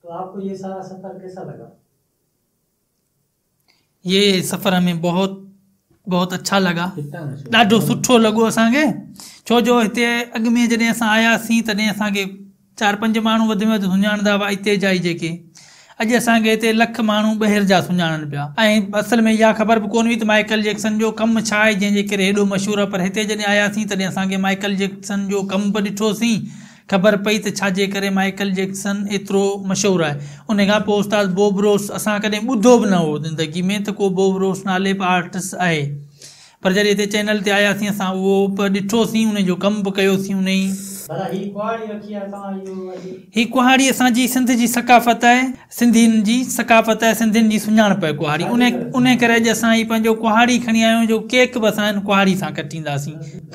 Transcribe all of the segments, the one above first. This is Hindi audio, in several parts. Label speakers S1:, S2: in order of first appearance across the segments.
S1: तो आपको ये सारा सफर कैसा लगा?
S2: ये सफ़र हमें बहुत बहुत अच्छा लगा, ॾाढो सुठो लॻो असांखे। छो जो हिते अॻु में जॾहिं असां आयासीं तॾहिं असांखे 4-5 माण्हू वधि में वधि सुञाणंदा हुआ हिते जा ई जेके। अॼु असांखे हिते लख माण्हू ॿाहिरि जा सुञाणनि पिया। ऐं असल में इहा ख़बर बि कोन हुई त माइकल जैक्सन जो कमु छा आहे जंहिंजे करे हेॾो मशहूरु आहे। पर हिते जॾहिं आयासीं तॾहिं असांखे माइकल जैक्सन जो कमु बि ॾिठोसीं, ख़बर पई त छाजे करे माइकल जैक्सन एतिरो मशहूरु आहे। उन खां पोइ उस्ताद बॉब रोस असां कॾहिं ॿुधो बि न हो ज़िंदगी में त को बॉब रोस नाले बि आर्टिस्ट आहे। पर जॾहिं हिते चैनल ते आयासीं असां उहो बि ॾिठोसीं, उन जो कमु बि कयोसीं। उन ई ही कुहाड़ी असांजी सिंध जी सकाफ़त आहे, सिंधियुनि जी सकाफ़त आहे, सिंधियुनि जी सुञाणप आहे कुहाड़ी। उन करे अॼु असां ही पंहिंजो कुहाड़ी खणी आया आहियूं, जो केक बि असां हिन कुहाड़ी सां कटींदासीं।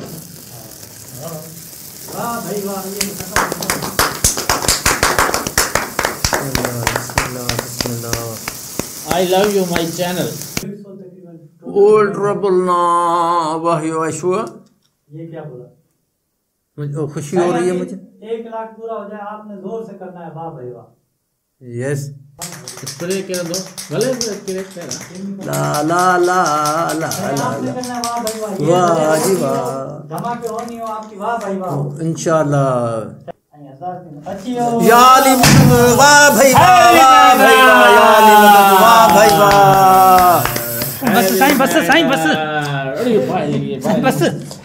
S3: I love you, my channel.
S4: Old रबुलना वाह वाशुआ।
S1: ये क्या बोला?
S4: मुझे खुशी हो रही है मुझे।
S1: 1 लाख पूरा हो जाए, आपने जोर से करना है। वाह भाई वाह।
S4: यस।
S3: स्प्रे कर दो, भले स्प्रे कर।
S4: ला ला ला ला ला ला। वाह जी वाह।
S1: धमाके होनी हो आपकी। वाह भाई वाह।
S4: इंशाल्लाह।
S1: अच्छी हो।
S4: या अली वाह भाई वाह, वाह भाई वाह, या अली वाह भाई वाह।
S2: बस साईं, बस साईं, बस
S3: अरे भाई
S2: बस।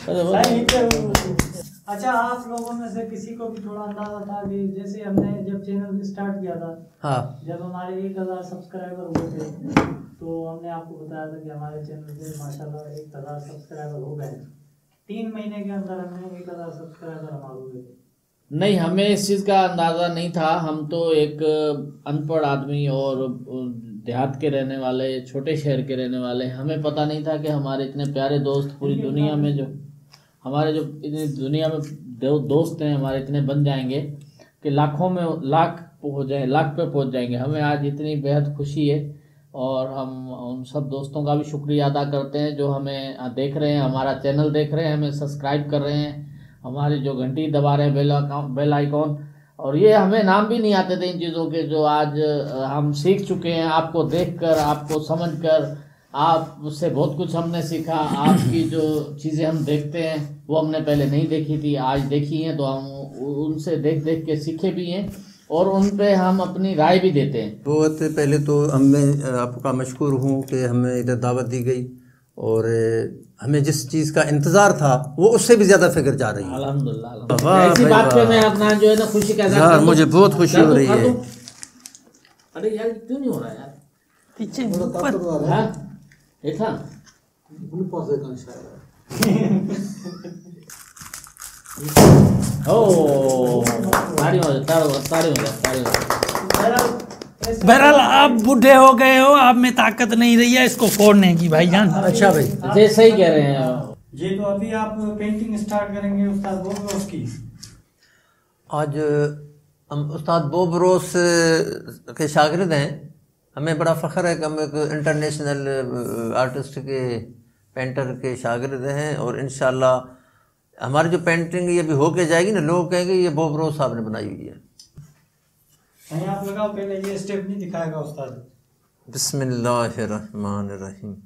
S1: अच्छा, आप लोगों में से किसी को भी थोड़ा अंदाजा था कि जैसे हमने जब चैनल स्टार्ट किया था,
S4: हाँ,
S1: जब हमारे 1000 सब्सक्राइबर हुए थे, तो हमने आपको बताया था कि हमारे चैनल पे माशाल्लाह 1000 सब्सक्राइबर हो गए। 3 महीने के अंदर हमने 1000 सब्सक्राइबर हमारे हुए थे।
S3: नहीं, हमें इस चीज़ का अंदाज़ा नहीं था। हम तो एक अनपढ़ आदमी और देहात के रहने वाले, छोटे शहर के रहने वाले, हमें पता नहीं था कि हमारे इतने प्यारे दोस्त पूरी दुनिया में, जो हमारे जो इतनी दुनिया में दोस्त हैं हमारे, इतने बन जाएंगे कि लाखों में लाख हो जाए, लाख पे पहुंच जाएंगे। हमें आज इतनी बेहद खुशी है और हम उन सब दोस्तों का भी शुक्रिया अदा करते हैं जो हमें देख रहे हैं, हमारा चैनल देख रहे हैं, हमें सब्सक्राइब कर रहे हैं, हमारी जो घंटी दबा रहे हैं, बेल आइकॉन। और ये हमें नाम भी नहीं आते थे इन चीज़ों के, जो आज हम सीख चुके हैं। आपको देखकर, आपको समझकर, आपसे बहुत कुछ हमने सीखा। आपकी जो चीज़ें हम देखते हैं वो हमने पहले नहीं देखी थी, आज देखी हैं, तो हम उनसे देख देख के सीखे भी हैं और उन पे हम अपनी राय भी देते हैं।
S4: बहुत पहले तो मैं आपका मशकूर हूँ कि हमें इधर दावत दी गई और हमें जिस चीज़ का इंतज़ार था वो उससे भी ज़्यादा फिक्र जा रही है।
S3: अल्हम्दुलिल्लाह। ऐसी बात पे मैं अपना जो है ना खुशी का
S4: यार, मुझे बहुत खुशी हो रही है।
S3: अरे यार, क्यों नहीं हो रहा यार?
S2: पीछे
S3: देखा
S2: बहरहाल आप बूढ़े हो गए हो, आप में ताकत नहीं रही है इसको फोड़ने की भाईजान।
S4: अच्छा भाई,
S3: ये सही कह रहे हैं
S1: जी। तो अभी आप पेंटिंग स्टार्ट करेंगे उस्ताद बॉब रोस की।
S4: आज हम उस्ताद बॉब रोस के शागिर्द हैं। हमें बड़ा फ़ख्र है कि हम एक इंटरनेशनल आर्टिस्ट के, पेंटर के शागिर्द हैं और इंशाल्लाह हमारी जो पेंटिंग ये भी होके जाएगी ना, लोग कहेंगे ये बॉब रोस साहब ने बनाई हुई है।
S1: आप लगाओ, पहले ये स्टेप नहीं दिखाएगा उस्ताद।
S4: बिस्मिल्लाहिर्रहमानिर्रहीम।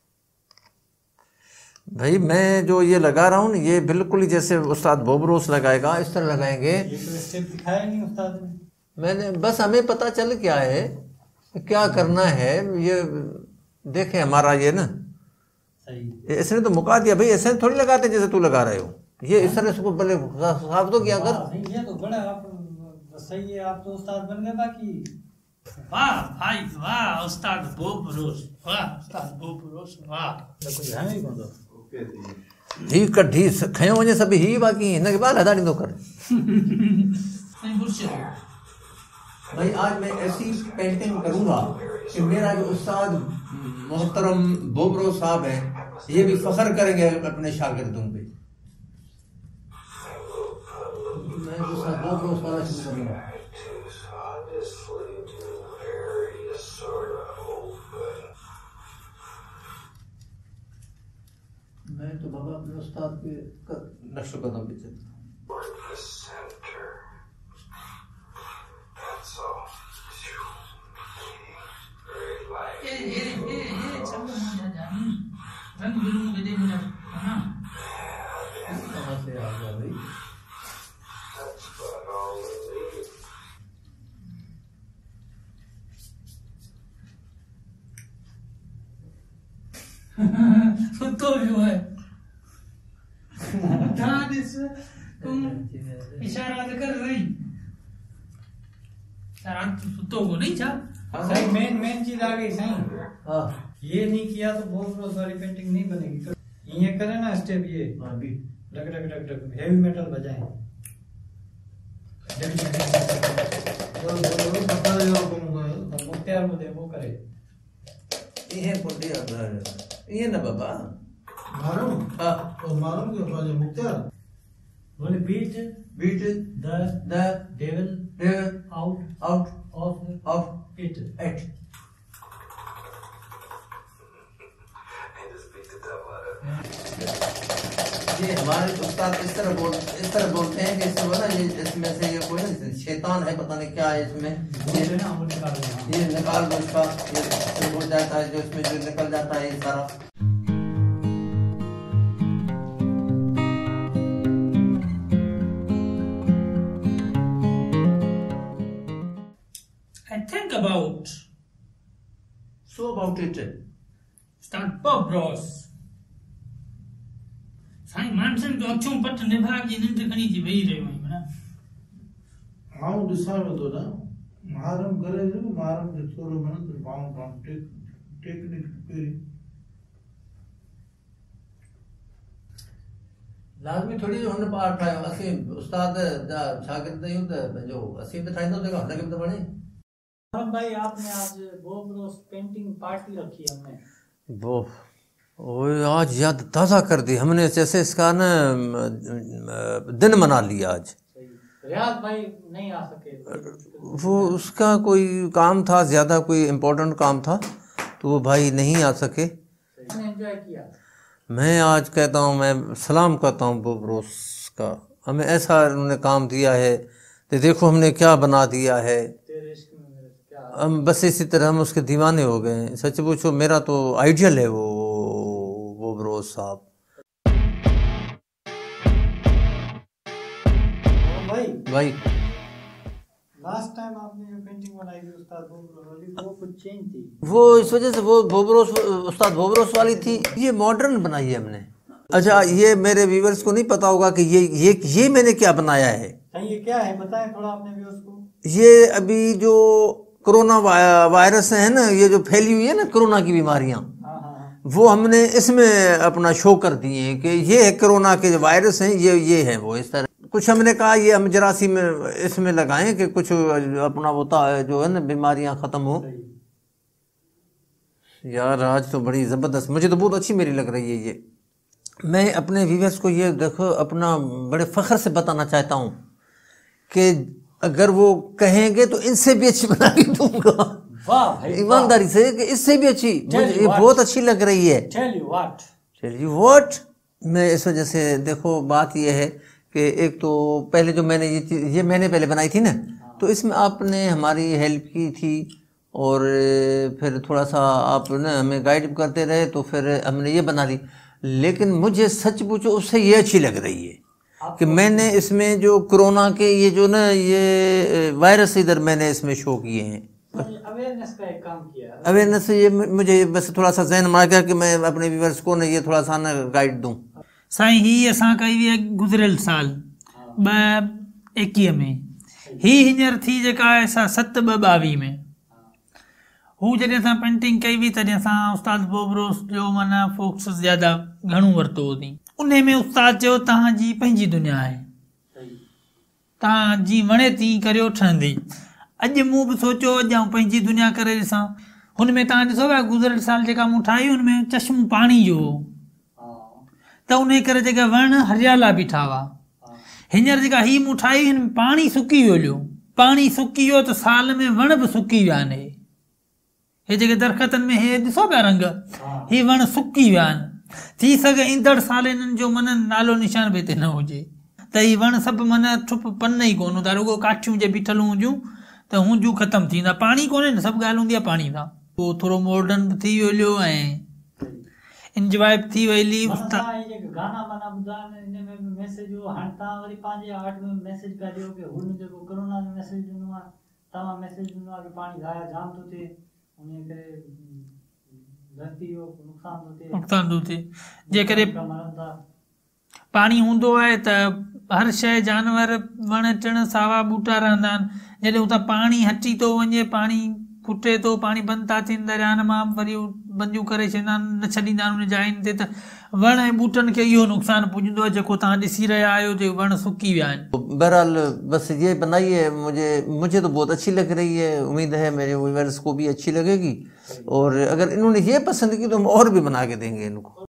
S4: भाई मैं जो ये लगा रहा हूँ ना, ये बिल्कुल ही जैसे उस्ताद बॉब रोस लगाएगा इस तरह लगाएंगे।
S1: ये तो स्टेप दिखाया नहीं उस्ताद ने।
S4: मैंने बस, हमें पता चल क्या है, क्या करना है, ये देखें हमारा ये ना
S1: सही।
S4: इसने तो मुका दिया भाई, ऐसे थोड़ी लगाते जैसे तू लगा रहे हो। ये इस तरह इसको पहले साफ तो किया कर।
S1: ये तो बड़ा आप सही है, आप तो उस्ताद बन गए। बाकी
S2: वाह भाई वाह, उस्ताद बॉब रोस, वाह उस्ताद बॉब रोस, वाह।
S1: तो कुछ है नहीं कौन तो
S4: ही कढ़ी खयो वञे सभी ही, बाकी हिन के बाद हदा ॾींदो कर। भाई आज मैं ऐसी पेंटिंग करूंगा कि मेरा जो उस्ताद मोहतरम बॉब रोस साहब हैं, ये भी फख्र करेंगे अपने शागिर्दों पे। मैं उस्ताद बॉब रोस वाला शुरू करूंगा। मैं तो बाबा अपने उस्ताद के नक्शो कदम पे चलता हूँ।
S2: सुतो पियो आहे तव्हां ॾिस तूं इशारा त कर रही रात सुतो को नहीं छा
S1: सही मेन चीज आ गई सही।
S4: हाँ
S1: ये नहीं किया तो बहुत सारी पेंटिंग नहीं बनेगी। ये करे ना स्टेप, ये डग डग डग डग हेवी मेटल बजाएं। मुख्तियार मुझे वो करे
S4: ये पुंडी अगर ये ना बाबा
S5: मालूम
S4: हाँ
S5: तो मालूम के पास मुख्तार
S1: बोले beat
S4: beat
S1: the
S4: the
S1: devil
S4: devil
S1: out
S4: out
S1: of
S4: of
S1: it.
S4: it. ये हमारे उस्ताद इस तरह बोलते हैं कि इसमें ना ये इसमें से ये कोई ना शैतान है, पता नहीं क्या है इसमें,
S1: ये ना वो निकाल दो।
S4: ये निकाल दो इसका, ये हो जाता है जो इसमें जो निकल जाता है ये सारा।
S2: I think about
S4: So about it.
S2: Ustad Bob Ross Sai मानसन जो अखियूं पट निभा जी निंड खणी जी वेही रहियो आहियां ना
S5: हाँ डिसाइड तो ना मारम करे जो मारम जो थोड़ो मन तो पाऊं टेक्निक पे
S4: लाज़मी थोड़ी हुन पाठ ठाहियो असीं उस्ताद जा शागिर्द आहियूं त पंहिंजो असीं त ठाहींदो जेको हुनखे बि त वणे।
S1: हाँ भाई आपने आज बॉब रोस पेंटिंग पार्टी रखी हमने।
S4: वो आज याद ताज़ा कर दी हमने, जैसे इसका ना दिन मना लिया आज।
S1: रियाज भाई नहीं आ सके,
S4: वो उसका कोई काम था, ज़्यादा कोई इम्पोर्टेंट काम था तो वो भाई नहीं आ सके।
S1: एंजॉय किया।
S4: मैं आज कहता हूँ, मैं सलाम करता हूँ बोब रोस का, हमें ऐसा उन्होंने काम दिया है तो देखो हमने क्या बना दिया है।
S1: तेरे इश्क में मेरे क्या
S4: हम बस इसी तरह हम उसके दीवाने हो गए हैं। सच पूछो मेरा तो आइडियल है वो बोब रोस साहब। भाई
S1: लास्ट टाइम आपने जो पेंटिंग बनाई थी उस्ताद बॉब रोस वाली, वो कुछ चेंज थी।
S4: वो इस वजह से वो उस्ताद बोब रोस वाली थी, ये मॉडर्न बनाई है हमने। अच्छा ये मेरे व्यूअर्स को नहीं पता होगा कि ये मैंने क्या बनाया है।
S1: ये क्या है बताएं थोड़ा अपने व्यूअर्स को।
S4: ये अभी जो कोरोना वायरस है ना, ये जो फैली हुई है ना कोरोना की बीमारियां,
S1: हाँ हाँ
S4: वो हमने इसमें अपना शो कर दिए हैं कि ये है कोरोना के जो वायरस हैं, ये है वो। इस तरह कुछ हमने कहा ये हम जरासी में इसमें लगाएं कि कुछ अपना होता है जो है ना बीमारियां ख़त्म हो। यार आज तो बड़ी ज़बरदस्त, मुझे तो बहुत अच्छी मेरी लग रही है ये। मैं अपने व्यूअर्स को ये देखो अपना बड़े फ़ख्र से बताना चाहता हूँ कि अगर वो कहेंगे तो इनसे भी अच्छी बना के दूंगा।
S1: वाह भाई
S4: ईमानदारी से कि इससे भी अच्छी, मुझे ये बहुत अच्छी लग रही है।
S1: टेल यू व्हाट
S4: मैं इस वजह से देखो बात ये है कि एक तो पहले जो मैंने ये चीज़ ये मैंने पहले बनाई थी ना, तो इसमें आपने हमारी हेल्प की थी और फिर थोड़ा सा आप ना हमें गाइड करते रहे, तो फिर हमने ये बना ली। लेकिन मुझे सच पूछो उससे ये अच्छी लग रही है कि मैंने इसमें जो कोरोना के ये जो ना ये वायरस इधर मैंने इसमें शो किए हैं।
S1: अवेयरनेस का एक काम किया।
S4: अवेयरनेस से ये मुझे बस थोड़ा सा जहन मार गया कि मैं अपने व्यूअर्स को ना ये थोड़ा सा ना गाइड दूं।
S2: साईं ही असां कई हुई गुज़िरियल साल 2021 में, ही हींअर थी जेका आहे असां 7/22 में। हू जॾहिं असां पेंटिंग कई हुई तॾहिं असां उस्ताद बोब रोस जो माना फोक्स ज़्यादा घणो वरितो हुओसीं। उन में उस्ताद चयो तव्हांजी पंहिंजी दुनिया आहे, तव्हां जी वणे थी करियो ठहंदी। अॼु मूं बि सोचियो अॼु आउं पंहिंजी दुनिया करे ॾिसां। हुन में तव्हां ॾिसो पिया गुज़िरियल साल जेका मूं ठाही हुन में चश्मो पाणी जो हो, त उन करे जेका वण हरियाला बीठा हुआ। हींअर जेका ही मूं ठाही हिन में पाणी सुकी वियो, पाणी सुकी वियो त साल में वण बि सुकी विया आहिनि। हे जेके दरख़्तनि में हे ॾिसो पिया रंग, ही वण सुकी विया आहिनि। थी सघे ईंदड़ साल हिननि जो मन नालो निशान बि हिते न हुजे, त ही वण सभु मन ठुप पन ई कोन हूंदा, रुगो काठियूं जे बीठल हूंदियूं त हूंदियूं ख़तमु थींदा। पाणी कोन्हे न, सभु ॻाल्हि हूंदी आहे पाणी सां। पोइ थोरो मॉडर्न बि थी वियो ऐं इंजॉय थी वई।
S1: गाना वाना ॿुधाइनि इन में बि मैसेज हो। हाणे तव्हां वरी पंहिंजे आर्ट में मैसेज पिया ॾियो कि हुन जेको कोरोना जो मैसेज ॾिनो आहे, तव्हां मैसेज ॾिनो आहे कि पाणी ज़ाया जाम थो थिए, उन करे धरती जो नुक़सान थो थिए,
S2: नुक़सान थो थिए। जेकॾहिं
S1: मरनि था।
S2: पाणी हूंदो आहे त हर शइ जानवर वण टिण सावा ॿूटा रहंदा आहिनि। जॾहिं उतां पाणी हटी थो वञे, पाणी फुटे थो, पाणी बंदि था थियनि दरियाहनि मां, वरी बंदियूं करे छॾींदा आहिनि, न छॾींदा आहिनि उन जायुनि ते, त वण ऐं ॿूटनि खे इहो नुक़सानु पुॼंदो आहे जेको तव्हां ॾिसी रहिया आहियो, जो वण सुकी विया आहिनि।
S4: बहरहाल बस ये बनाई है, मुझे तो बहुत अच्छी लग रही है, उम्मीद है मेरे व्यूअर्स को भी अच्छी लगेगी। और अगर इन्होंने ये पसंद की तो हम और भी बना के देंगे इनको।